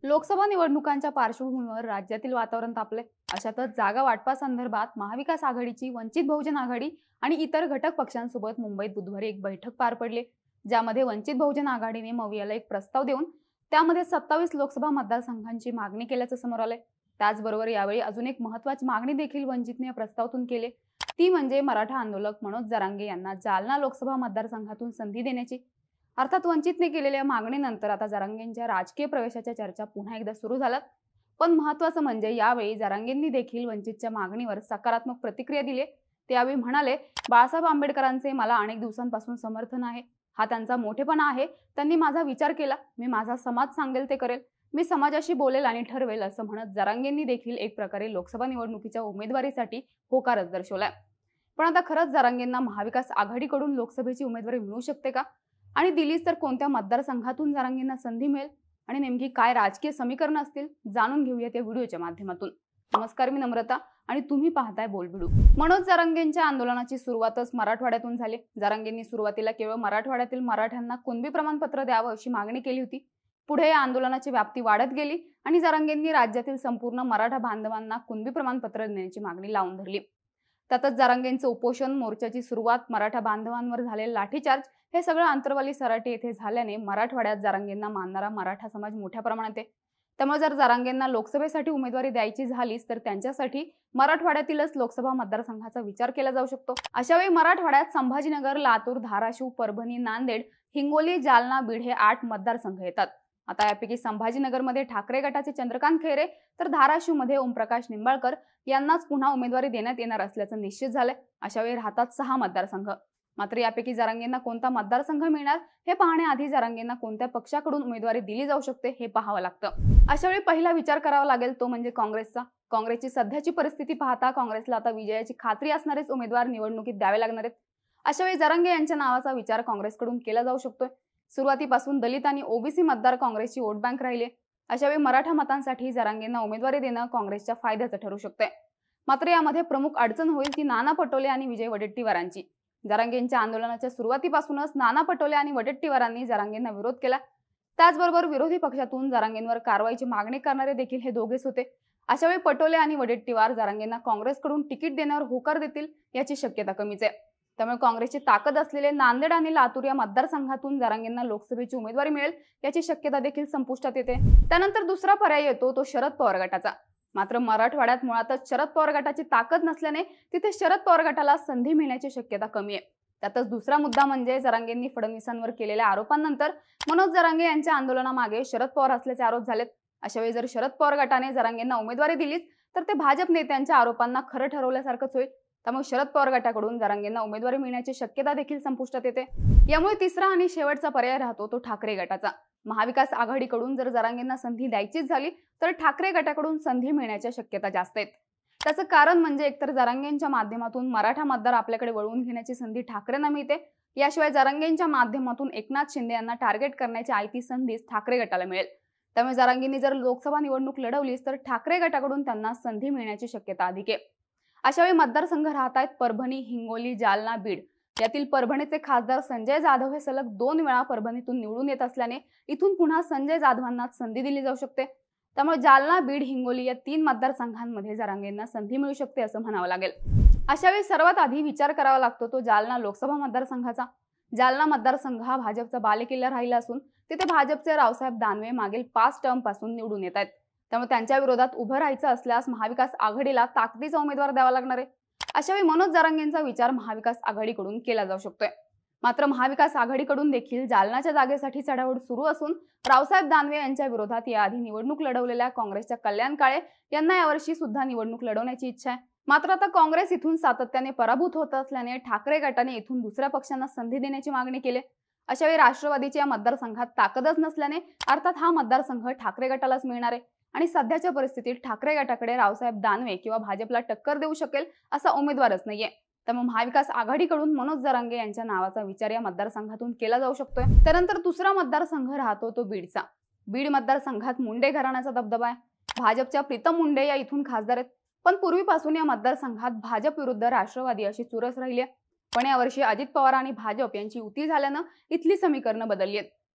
लोकसभा निवडणुकांच्या पार्श्वभूमीवर राज्यातील वातावरण तापले. अशातच जागा वाटपासंदर्भात महाविकास आघाडीची, वंचित बहुजन आघाडी आणि इतर घटक पक्षांसोबत मुंबईत बुधवारी एक बैठक पार पडली, ज्यामध्ये वंचित बहुजन आघाडीने मवियाला एक प्रस्ताव देऊन त्यामध्ये 27 लोकसभा मतदारसंघांची मागणी केल्याचं समोर आलंय. त्याचबरोबर यावेळी अजून एक महत्त्वाची मागणी देखील वंचितने या प्रस्तावातून केली, ती म्हणजे मराठा आंदोलक मनोज जरांगे यांना जालना लोकसभा मतदारसंघातून संधी देण्याची. अर्थात वंचितने केलेल्या मागणीनंतर आता जरांगेंच्या राजकीय प्रवेशाच्या चर्चा पुन्हा एकदा सुरू झाल्यात. पण महत्त्वाचं म्हणजे यावेळी जरांगेंनी देखील वंचितच्या मागणीवर सकारात्मक प्रतिक्रिया दिली. ते यावेळी म्हणाले, बाळासाहेब आंबेडकरांचे मला अनेक दिवसांपासून समर्थन आहे. हा त्यांचा मोठेपणा आहे. त्यांनी माझा विचार केला. मी माझा समाज सांगेल ते करेल. मी समाजाशी बोलेल आणि ठरवेल, असं म्हणत जरांगेंनी देखील एक प्रकारे लोकसभा निवडणुकीच्या उमेदवारीसाठी होकारच दर्शवलाय. पण आता खरंच जरांगेंना महाविकास आघाडीकडून लोकसभेची उमेदवारी मिळू शकते का? आणि दिलीच तर कोणत्या मतदारसंघातून जरांगेंना संधी मिळेल आणि नेमकी काय राजकीय समीकरण असतील, जाणून घेऊयात या व्हिडिओच्या माध्यमातून. नमस्कार, मी नम्रता आणि तुम्ही पाहताय बोलबिडू. मनोज जरांगेंच्या आंदोलनाची सुरुवातच मराठवाड्यातून झाली. जरांगेंनी सुरुवातीला केवळ मराठवाड्यातील मराठ्यांना कुणबी प्रमाणपत्र द्यावं अशी मागणी केली होती. पुढे या आंदोलनाची व्याप्ती वाढत गेली आणि जरांगेंनी राज्यातील संपूर्ण मराठा बांधवांना कुणबी प्रमाणपत्र देण्याची मागणी लावून धरली. त्यातच जरांगेंचं उपोषण, मोर्चाची सुरुवात, मराठा बांधवांवर झालेला लाठीचार्ज, हे सगळं आंतरवाली सराटी येथे झाल्याने मराठवाड्यात जरांगेंना मानणारा मराठा समाज मोठ्या प्रमाणात आहे. त्यामुळे जर जरांगेंना लोकसभेसाठी उमेदवारी द्यायची झालीच तर त्यांच्यासाठी मराठवाड्यातीलच लोकसभा मतदारसंघाचा विचार केला जाऊ शकतो. अशावेळी मराठवाड्यात संभाजीनगर, लातूर, धाराशिव, परभणी, नांदेड, हिंगोली, जालना, बीड हे 8 मतदारसंघ येतात. आता यापैकी संभाजीनगरमध्ये ठाकरे गटाचे चंद्रकांत खैरे तर धाराशिवमध्ये ओमप्रकाश निंबाळकर यांनाच पुन्हा उमेदवारी देण्यात येणार असल्याचं निश्चित झालंय. अशावेळी राहतात 6 मतदारसंघ. मात्र यापैकी जरांगेंना कोणता मतदारसंघ मिळणार हे पाहण्याआधी जरांगेंना कोणत्या पक्षाकडून उमेदवारी दिली जाऊ शकते हे पाहावं लागतं. अशावेळी पहिला विचार करावा लागेल तो म्हणजे काँग्रेसचा. काँग्रेसची सध्याची परिस्थिती पाहता काँग्रेसला आता विजयाची खात्री असणारेच उमेदवार निवडणुकीत द्यावे लागणार आहेत. अशावेळी जरांगे यांच्या नावाचा विचार काँग्रेसकडून केला जाऊ शकतोय. सुरुवातीपासून दलित आणि ओबीसी मतदार काँग्रेसची वोट बँक राहिले. अशावेळी मराठा मतांसाठी जरांगेंना उमेदवारी देणं काँग्रेसच्या फायद्याचं ठरू शकतंय. मात्र यामध्ये प्रमुख अडचण होईल ती नाना पटोले आणि विजय वडेट्टीवारांची. जरांगेंच्या आंदोलनाच्या सुरुवातीपासूनच नाना पटोले आणि वडेट्टीवारांनी जरांगेंना विरोध केला. त्याचबरोबर विरोधी पक्षातून जरांगेंवर कारवाईची मागणी करणारे देखील हे दोघेच होते. अशावेळी पटोले आणि वडेट्टीवार जरांगेंना काँग्रेसकडून तिकीट देण्यावर होकार देतील याची शक्यता कमीच आहे. त्यामुळे काँग्रेसची ताकद असलेले नांदेड आणि लातूर या मतदारसंघातून जरांगेंना लोकसभेची उमेदवारी मिळेल याची शक्यता देखील संपुष्टात येते. त्यानंतर दुसरा पर्याय येतो तो शरद पवार गटाचा. मात्र मराठवाड्यात मुळातच शरद पवार गटाची ताकद नसल्याने तिथे शरद पवार गटाला संधी मिळण्याची शक्यता कमी आहे. त्यातच दुसरा मुद्दा म्हणजे जरांगेंनी फडणवीसांवर केलेल्या आरोपांनंतर मनोज जरांगे यांच्या आंदोलनामागे शरद पवार असल्याचे आरोप झालेत. अशावेळी जर शरद पवार गटाने जरांगेंना उमेदवारी दिलीच तर ते भाजप नेत्यांच्या आरोपांना खरं ठरवल्यासारखंच होईल. त्यामुळे शरद पवार गटाकडून जरांगेंना उमेदवारी मिळण्याची शक्यता देखील संपुष्टात येते. यामुळे तिसरा आणि शेवटचा पर्याय राहतो तो ठाकरे गटाचा. महाविकास आघाडीकडून जर जरांगेंना संधी द्यायचीच झाली तर ठाकरे गटाकडून संधी मिळण्याच्या शक्यता जास्त आहेत. त्याचं कारण म्हणजे एकतर जरांगेंच्या माध्यमातून मराठा मतदार आपल्याकडे वळवून घेण्याची संधी ठाकरेंना मिळते. याशिवाय जरांगेंच्या माध्यमातून एकनाथ शिंदे यांना टार्गेट करण्याची आयती संधी ठाकरे गटाला मिळेल. त्यामुळे जरांगेंनी जर लोकसभा निवडणूक लढवलीच तर ठाकरे गटाकडून त्यांना संधी मिळण्याची शक्यता अधिक आहे. अशावेळी मतदारसंघ राहत आहेत परभणी, हिंगोली, जालना, बीड. यातील परभणीचे खासदार संजय जाधव हे सलग 2 वेळा परभणीतून निवडून येत असल्याने इथून पुन्हा संजय जाधवांना संधी दिली जाऊ शकते. त्यामुळे जालना, बीड, हिंगोली या 3 मतदारसंघांमध्ये जरांगेंना संधी मिळू शकते असं म्हणावं लागेल. अशावेळी सर्वात आधी विचार करावा लागतो तो जालना लोकसभा मतदारसंघाचा. जालना मतदारसंघ हा भाजपचा बालेकिल्ला राहिला असून तिथे भाजपचे रावसाहेब दानवे मागील 5 टर्म पासून निवडून येत आहेत. त्यामुळे त्यांच्या विरोधात उभं राहायचं असल्यास महाविकास आघाडीला ताकदीचा उमेदवार द्यावा लागणार आहे. अशावेळी मनोज जरांगेंचा विचार महाविकास आघाडीकडून केला जाऊ शकतोय. मात्र महाविकास आघाडीकडून देखील जालनाच्या जागेसाठी चढाओढ सुरू असून रावसाहेब दानवे यांच्या विरोधात याआधी निवडणूक लढवलेल्या काँग्रेसच्या कल्याण काळे यांना यावर्षी सुद्धा निवडणूक लढवण्याची इच्छा आहे. मात्र आता काँग्रेस इथून सातत्याने पराभूत होत असल्याने ठाकरे गटाने इथून दुसऱ्या पक्षांना संधी देण्याची मागणी केली. अशावेळी राष्ट्रवादीच्या या मतदारसंघात ताकदच नसल्याने अर्थात हा मतदारसंघ ठाकरे गटालाच मिळणार आहे. आणि सध्याच्या परिस्थितीत ठाकरे गटाकडे रावसाहेब दानवे किंवा भाजपला टक्कर देऊ शकेल असा उमेदवारच नाहीये. त्यामुळे महाविकास आघाडीकडून मनोज जरांगे यांच्या नावाचा विचार या मतदारसंघातून केला जाऊ शकतोय. त्यानंतर दुसरा मतदारसंघ राहतो तो बीडचा. बीड मतदारसंघात मुंडे घराण्याचा दबदबा आहे. भाजपच्या प्रीतम मुंडे या इथून खासदार आहेत. पण पूर्वीपासून या मतदारसंघात भाजप विरुद्ध राष्ट्रवादी अशी चुरस राहिली आहे. पण यावर्षी अजित पवार आणि भाजप यांची युती झाल्यानं इथली समीकरणं बदलली आहेत.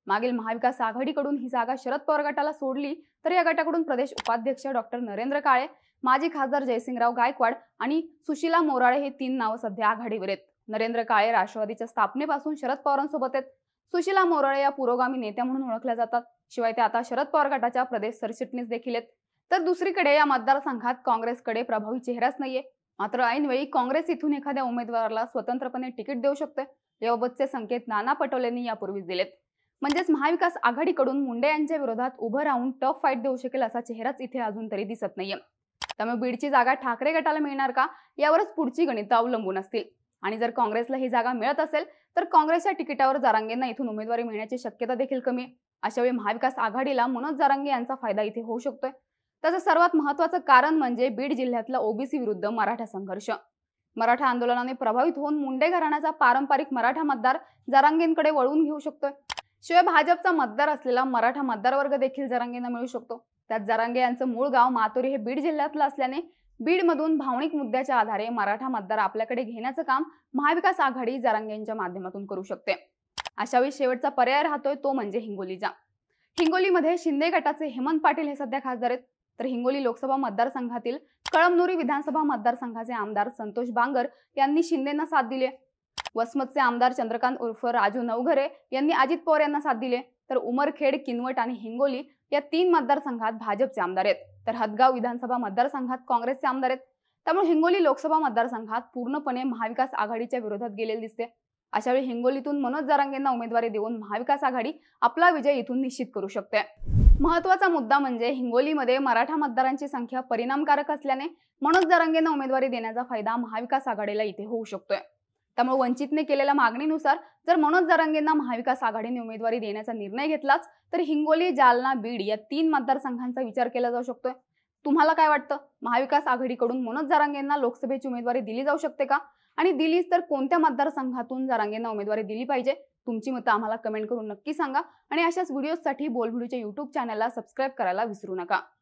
मागील महाविकास आघाडीकडून ही जागा शरद पवार गटाला सोडली तर या गटाकडून प्रदेश उपाध्यक्ष डॉक्टर नरेंद्र काळे, माजी खासदार जयसिंगराव गायकवाड आणि सुशीला मोराळे हे 3 नावं सध्या आघाडीवर आहेत. नरेंद्र काळे राष्ट्रवादीच्या स्थापनेपासून शरद पवारांसोबत आहेत. सुशीला मोराळे या पुरोगामी नेत्या म्हणून ओळखल्या जातात. शिवाय ते आता शरद पवार गटाच्या प्रदेश सरचिटणीस देखील आहेत. तर दुसरीकडे या मतदारसंघात काँग्रेसकडे प्रभावी चेहराच नाहीये. मात्र ऐनवेळी काँग्रेस इथून एखाद्या उमेदवाराला स्वतंत्रपणे तिकीट देऊ शकते, याबाबतचे संकेत नाना पटोलेंनी यापूर्वीच दिलेत. म्हणजेच महाविकास आघाडीकडून मुंडे यांच्या विरोधात उभं राहून टफ फाईट देऊ शकेल असा चेहराच इथे अजून तरी दिसत नाहीये. त्यामुळे बीडची जागा ठाकरे गटाला मिळणार का, यावरच पुढची गणितं अवलंबून असतील. आणि जर काँग्रेसला ही जागा मिळत असेल तर काँग्रेसच्या तिकिटावर जरांगेंना इथून उमेदवारी मिळण्याची शक्यता देखील कमी आहे. अशावेळी महाविकास आघाडीला मनोज जरांगे यांचा फायदा इथे होऊ शकतोय. त्याचं सर्वात महत्त्वाचं कारण म्हणजे बीड जिल्ह्यातला ओबीसी विरुद्ध मराठा संघर्ष. मराठा आंदोलनाने प्रभावित होऊन मुंडे घराण्याचा पारंपरिक मराठा मतदार जरांगेंकडे वळवून घेऊ शकतोय. शिवाय भाजपचा मतदार असलेला मराठा मतदार वर्ग देखील जरांगेंना मिळू शकतो. त्यात जरांगे यांचं मूळ गाव मातोरी हे बीड जिल्ह्यातलं असल्याने बीडमधून भावनिक मुद्द्याच्या आधारे मराठा मतदार आपल्याकडे घेण्याचं काम महाविकास आघाडी जरांगेंच्या माध्यमातून करू शकते. अशावेळी शेवटचा पर्याय राहतोय तो म्हणजे हिंगोलीचा. हिंगोलीमध्ये शिंदे गटाचे हेमंत पाटील हे सध्या खासदार आहेत. तर हिंगोली लोकसभा मतदारसंघातील कळमनुरी विधानसभा मतदारसंघाचे आमदार संतोष बांगर यांनी शिंदेंना साथ दिली. वसमतचे आमदार चंद्रकांत उर्फ राजू नवघरे यांनी अजित पवार यांना साथ दिली. तर उमरखेड, किनवट आणि हिंगोली या 3 मतदारसंघात भाजपचे आमदार आहेत. तर हदगाव विधानसभा मतदारसंघात काँग्रेसचे आमदार आहेत. त्यामुळे हिंगोली लोकसभा मतदारसंघात पूर्णपणे महाविकास आघाडीच्या विरोधात गेलेले दिसते. अशावेळी हिंगोलीतून मनोज जरांगेंना उमेदवारी देऊन महाविकास आघाडी आपला विजय इथून निश्चित करू शकते. महत्त्वाचा मुद्दा म्हणजे हिंगोलीमध्ये मराठा मतदारांची संख्या परिणामकारक असल्याने मनोज जरांगेंना उमेदवारी देण्याचा फायदा महाविकास आघाडीला इथे होऊ शकतोय. त्यामुळे वंचितने केलेल्या मागणीनुसार जर मनोज जरांगेंना महाविकास आघाडीने उमेदवारी देण्याचा निर्णय घेतलाच तर हिंगोली, जालना, बीड या 3 मतदारसंघांचा विचार केला जाऊ शकतोय. तुम्हाला काय वाटतं? महाविकास आघाडीकडून मनोज जरांगेंना लोकसभेची उमेदवारी दिली जाऊ शकते का? आणि दिलीच तर कोणत्या मतदारसंघातून जरांगेंना उमेदवारी दिली पाहिजे? तुमची मतं आम्हाला कमेंट करून नक्की सांगा. आणि अशाच व्हिडिओसाठी बोलबिडूच्या YouTube चॅनलला सबस्क्राईब करायला विसरू नका.